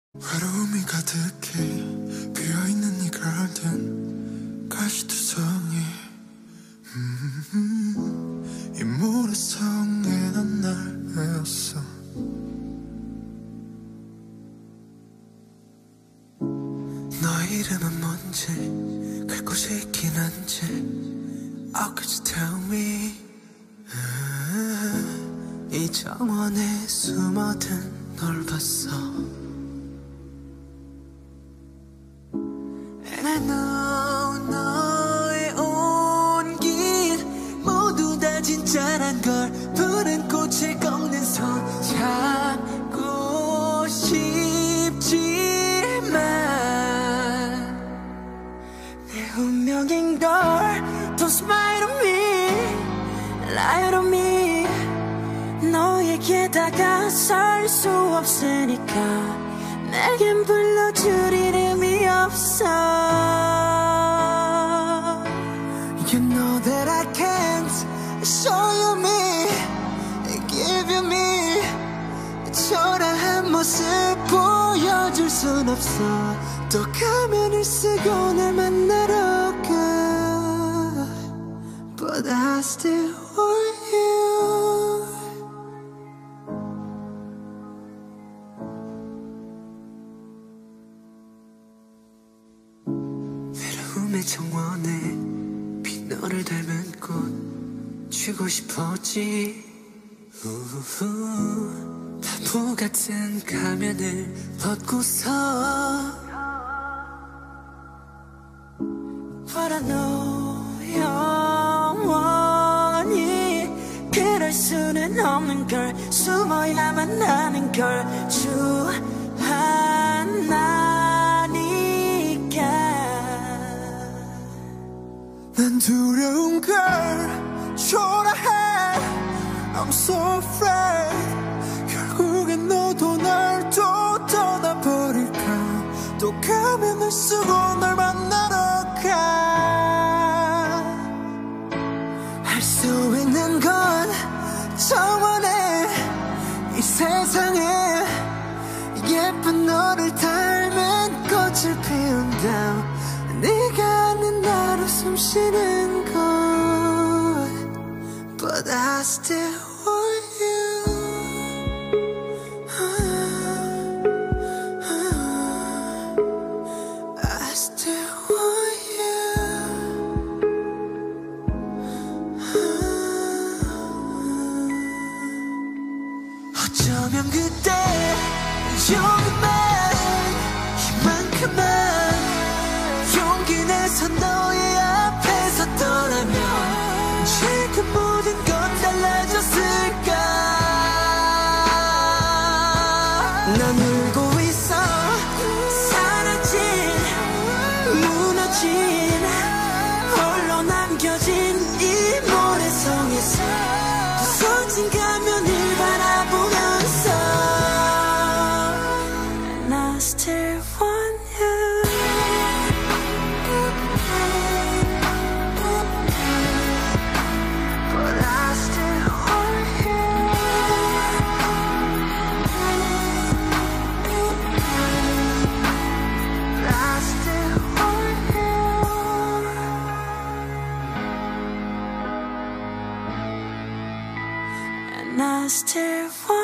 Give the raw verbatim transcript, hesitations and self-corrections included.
외로움이 가득해 비어있는 이 garden 가시투성이 음, 이 모래성에 난 날 외웠어. 너의 이름은 뭔지 갈 곳이 있긴 한지 Oh could you tell me 음, 이 정원에 숨어든 널 봤어. And I know 너의 온길 모두 다 진짜란 걸 푸른 꽃을 꺾는 손 잡고 싶지만 내 운명인걸. Don't smile on me, lie on me. 너에게 다가설 수 없으니까 내겐 불러줄 이름이 없어. You know that I can't show you me, give you me. 초라한 모습 보여줄 순 없어. 또 가면을 쓰고 날 만나러 가. But I still want you. 외로움의 정원에 빈 너를 닮은 꽃 쥐고 싶었지. 우후, 바보 같은 가면을 벗고서 But I know 영원히 그럴 수는 없는 걸. 숨어야만 하는 걸 주하나니까. 난 두려운 걸 초라해. I'm so afraid. 결국엔 너도 날 또 떠나버릴까. 또 가면을 쓰고 널 만나러 가. 할 수 있는 건 정원에 이 세상에 예쁜 너를 닮은 꽃을 피운다. 네가 아는 나로 숨쉬는 곳. But I still want you. I still want you. 어쩌면 그때 조금만 이만큼만 용기 내서 너의 앞에서 떠나면 지금 모든 건 달라졌을까. 난 울고 있어. 사라진 무너진 홀로 남겨진 이 모래성에서 부서진 가면을 바라보면서 And I still want you. But I still want you. I still want you. And I still want